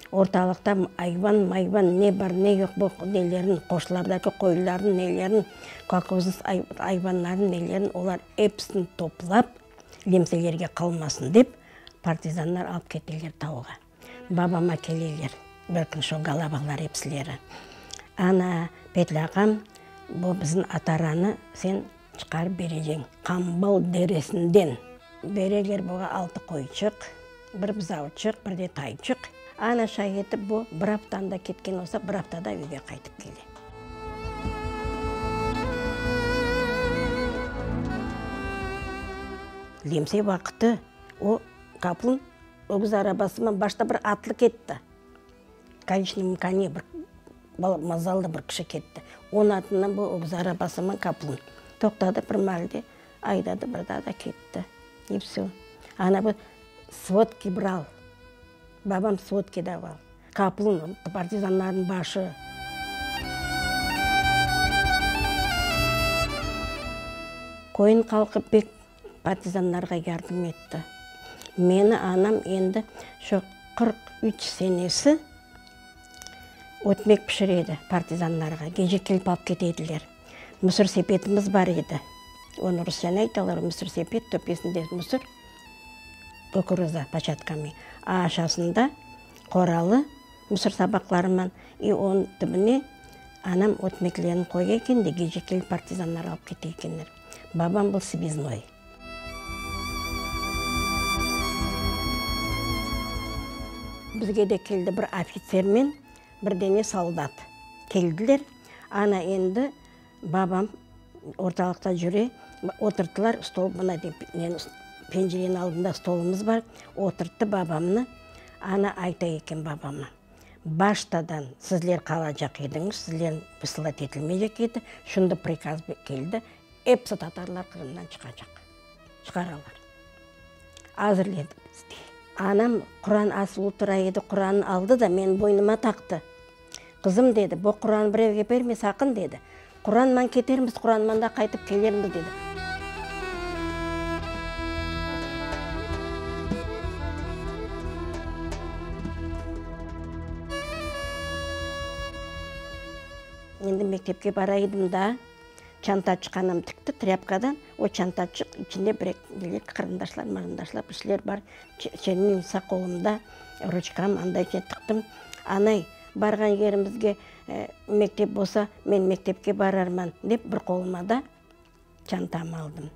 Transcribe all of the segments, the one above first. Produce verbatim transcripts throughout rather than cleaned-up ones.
орталықта айvan, майvan не бар, не жоқ бұл нелерін, қошылардағы қойларын, нелерін, колхоз айvanларын, нелерін, олар епсін топлап, лемселерге қалмасын деп, партизандар алып кетелер тауға. Бабама келелер, бір күн шо галабалар епсілері. Ана, Петлағам, бұл біздің атараны сен шығарып бережең. Қамбал дересінден. Берегер бұға алты қойчық, бір бұзаучық, бірде тайчық. Ана шай етіп, бұл бір аптанда кеткен олса, бір аптада үйге қайтып келді. Лемсей вақыты, о қапылын өгіз арабасымен башта бір атлы кетті. Конечный коне бір мазалды бір кіші кетті. Он атынан бұл өгіз арабасымен қапылын. Тоқтады бір малде, айдады бірда да кетті. И все. Ана бұл сводки брал. Бабам сводки давал. Қапылын партизанлардың башы. Койын қалқып бек партизанларға ярдым етті. Мені анам енді шо қырық үш сенесі өтмек пішіреді партизанларға. Геже келіп алып кетеділер. Мүсір сепетіміз бар еді. Оны rusçаны айталар, мүсір сепет, төпесінде мүсір көкірізі пачатками. Ашасында қоралы мүсір сабақларымен и оның түбіне анам өтмеклерін қой екен де геже келіп партизанлар алып кете екендер. Бабам бұл связной. Бізге де келді бір офицермен, бірдене солдат. Келділер, ана енді бабам орталықта жүре, отырттылар, стол бұна пенжерен алдында столымыз бар, отыртты бабамны, ана айта екен бабама. Баштадан сізлер қалажақ едіңіз, сізлер бұсылат етілмейек еді, шынды приказ келді, епсі татарлар қырымнан шығачақ, шығаралар. Азырледі бізде. Анам Құран асылу тұра еді, Құранын алды да мен бойныма тақты. Қызым деді, бұл Құран біреуге берме сақын деді. Құранман кетерміз, Құранман да қайтып келерміз деді. Енді мектепке барайдым да, чантачықанам тікті тряпкадан, о чантачық ішінде бір қырындашлар, марындашлар, бішлер бар, чернильница қолымда, урушқам андай тықтым. Анай, барған жерімізге мектеп болса, мен мектепке барарман деп бір қолыма да чантам алдым.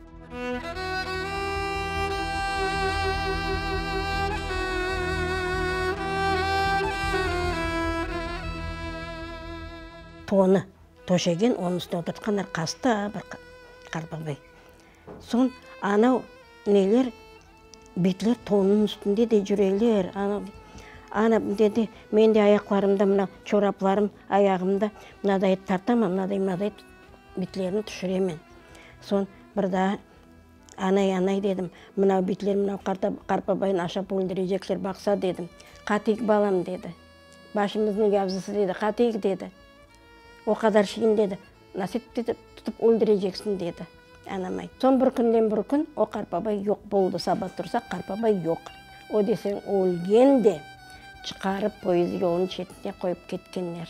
Тоны төшеген, оның үстіне отыртқандар қаста бір қарбағбай. Сон анау нелер, бетлер тонның үстінде де жүрелер. Ана деді, мен де аяқларымда, мына чорапларым аяғымда мынадай тартамын, мынадай мынадай бетлерін түшіремен. Сон бірда анай-анай дедім, мынау бетлер, мынау қарпабайын ашап өлдірежектер бақса дедім. Қатик балам деді. Башымыздың явзысы деді, қатик деді. О қадар шейін деді, насет деді, тұтып өлдірежексін деді. Анамай. Сон бір күнден бір күн, о қарпабай жоқ болды, сабат тұрсақ, қарпабай жоқ. О десең, өлген де шығарып пойыз жолын шетіне қойып кеткенлер.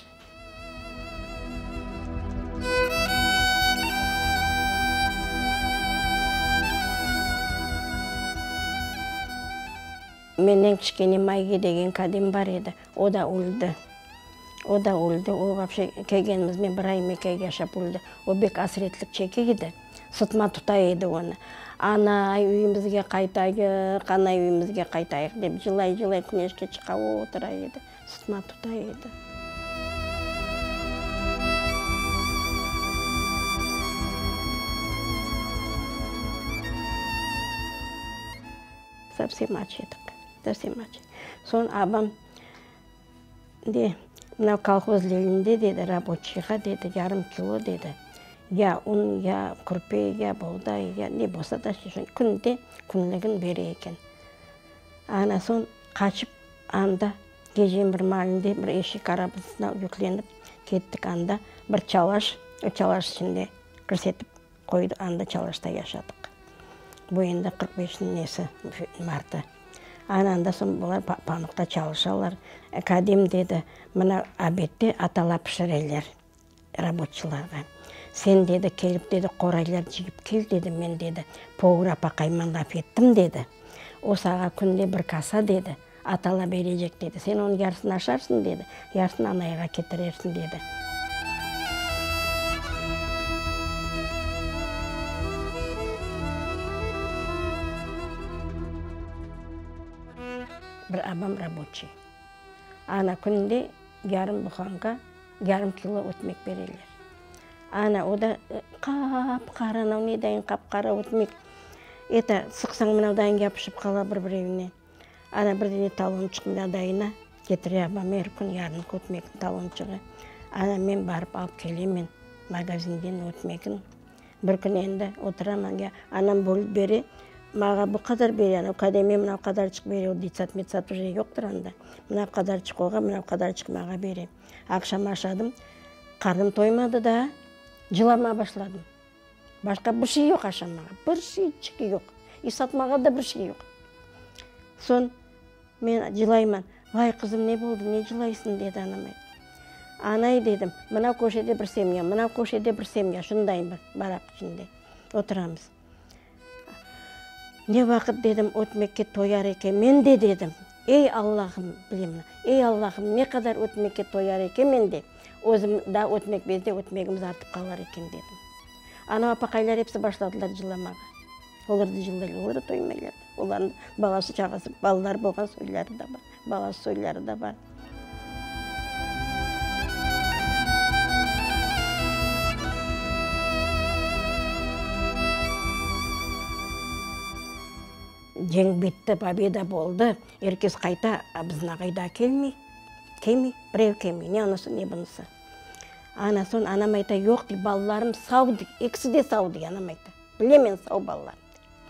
Менен кішкене Майге деген кәдем бар еді, о да өлді. О да өлді, о вообще келгенімізмен бір ай мекеге яшап өлді. О бек асыретлік чеке еді, сытма тұтай еді оны. Анай үйімізге қайтайық, анай үйімізге қайтайық деп жылай-жылай күнешке шыға отыра еді, сытма тұтай еді. Совсем ач едік, совсем ач. Сон абам де, мынау колхоз лелінде деді, рабочийға деді, ярым кило деді. Я ұн, я күрпе, я болдай, я не болса да күнде күнлігін бере екен. Ана сон қачып анда, гежен бір малінде бір ешік арабысына жүкленіп кеттік анда, бір чалаш, чалаш ішінде кірсетіп қойды, анда чалашта яшадық. Бұл енді қырық бешінің несі марты. Ananda сон бұлар памықта çalışалар. Кәдем деді, мына обедте аталап пішірелер рабочыларға. Сен деді, келіп деді, қорайлар жігіп кел деді, мен деді, пограпа қаймандап еттім деді. Осаға күнде бір каса деді, атала бережек деді. Сен оның ярысын ашарсың деді, ярысын анайға кетірерсің деді. Бір абам рабочий. Ана күнде yarım бұқанға yarım кило өтмек берелер. Ана ода қап қара, анау не дайын қап қара өтмек. Ета сықсаң мынау дайын yapışып қала бір-біріне. Ана бірдене талончық мынау дайына кетіре абам әр күн yarım өтмектің талончығы. Ана мен барып алып келемен магазинден өтмегін. Бір күн енді отыраман, анам бөліп бере, маға бұл қадар бере, анау кәдеме мынау қадарчық бере, дитсат метсат уже жоқтыр анда. Мынау қадарчық оға, мынау қадарчық маға бере. Ақшам ашадым, қарным тоймады да, жылама башладым. Башқа бір шей жоқ ашамаға, бір шейчікі жоқ. И сатмаға да бір шей жоқ. Сон мен жылайман, вай қызым не болды, не жылайсың деді анамай. Анай дедім, мынау көшеде бір семья, мынау көшеде бір семья, шындайын бір барақ ішінде отырамыз. Не вақыт дедім, өтмекке тояр екен, мен де дедім. Ей Аллахым, білемін, ей Аллахым, не қадар өтмекке тояр екен мен де. Өзім да өтмек безде өтмегіміз артып қалар екен дедім. Ана апақайлар епсі башладылар жыламаға. Оларды жылдайлы, оларды тоймайларды. Олардың баласы чағасы, балалар болған сойлары да бар, баласы сойлары да бар. Жең бітті, победа болды. Еркес қайта, біздің ағайда келмей, келмей, біреу келмей, не анасы, не бұнысы. Анасын, анам айта, жоқ дей, балаларым сау дей, екісі де сау дей, анам айта. Білемен сау балаларым.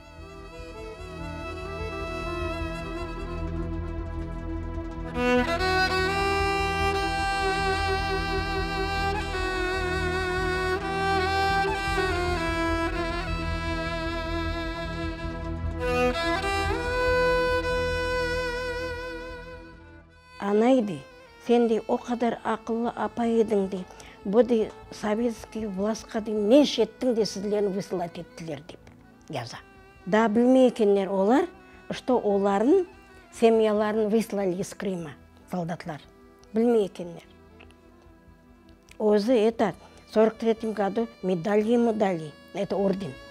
Анай дей, сен дей, о қадар ақылы апа едің дей, бұл дей, советский властқа дей, не шеттің де сіздерін высылат еттілер деп жаза. Да білмей екенлер олар, что оларын, семьяларын выслали из Крыма, солдатлар. Білмей екенлер. Өзі, это, в сорок третьем году медаль ему дали, это орден.